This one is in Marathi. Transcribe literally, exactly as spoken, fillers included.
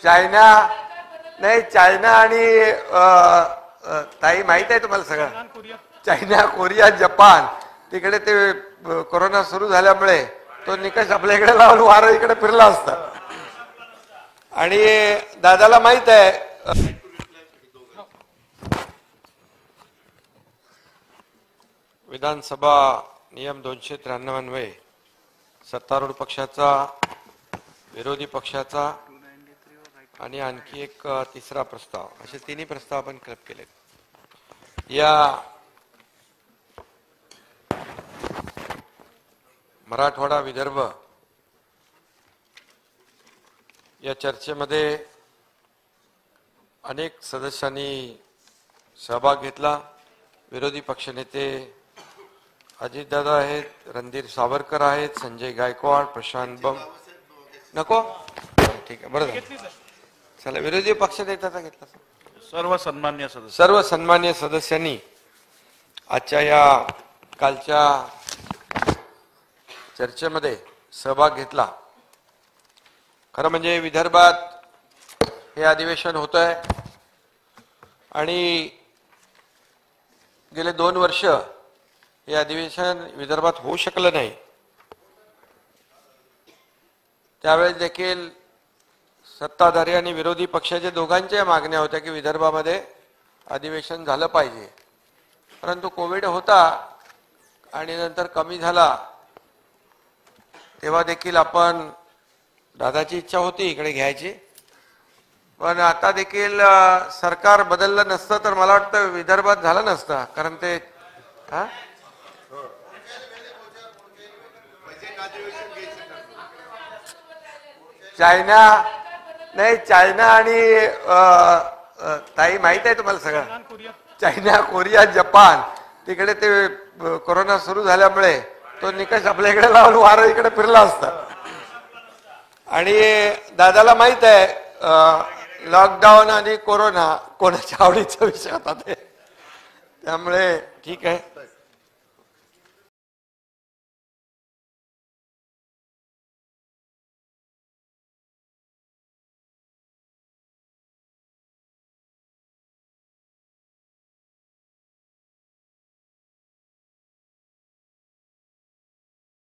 चायना नाही, चायना आणि ताई माहित आहे तुम्हाला सगळं, चायना, कोरिया, जपान तिकडे ते कोरोना सुरू झाल्यामुळे तो निकष आपल्या इकडे लावून वारं इकडे फिरला असता. आणि दादाला माहित आहे विधानसभा नियम दोनशे त्र्याण्णव अन्वये सत्तारूढ पक्षाचा, विरोधी पक्षाचा आणि आणखी एक तिसरा प्रस्ताव, असे तिन्ही प्रस्ताव आपण क्लब केले. या मराठवाडा विदर्भ या चर्चेमध्ये अनेक सदस्यांनी सहभाग घेतला. विरोधी पक्षनेते अजितदादा आहेत, रणधीर सावरकर आहेत, संजय गायकवाड, प्रशांत बम नको ठीक आहे बरं चला. विरोधी पक्षनेत्याचा घेतला. सर्व सन्मान्य सदस्य सर्व सन्मान्य सदस्यांनी आजच्या या कालच्या चर्चेमध्ये सहभाग घेतला. खरं म्हणजे विदर्भात हे अधिवेशन होत आहे आणि गेले दोन वर्ष हे अधिवेशन विदर्भात होऊ शकलं नाही. त्यावेळेस देखील सत्ताधारी आणि विरोधी पक्षाच्या दोघांच्या मागण्या होत्या की विदर्भामध्ये अधिवेशन झालं पाहिजे, परंतु कोविड होता आणि नंतर कमी झाला तेव्हा देखील आपण, दादाची इच्छा होती इकडे घ्यायची, पण आता देखील सरकार बदललं नसतं तर मला वाटतं विदर्भात झालं नसतं. कारण ते हा चायना नाही, चायना आणि ताई माहित आहे तुम्हाला सगळं, चायना, कोरिया, जपान तिकडे ते कोरोना सुरू झाल्यामुळे तो निकष आपल्या इकडे लावून वारं इकडे फिरला असता. आणि दादाला माहित आहे लॉकडाऊन आणि कोरोना कोणाच्या आवडीचा विषय होता ते, त्यामुळे ठीक आहे.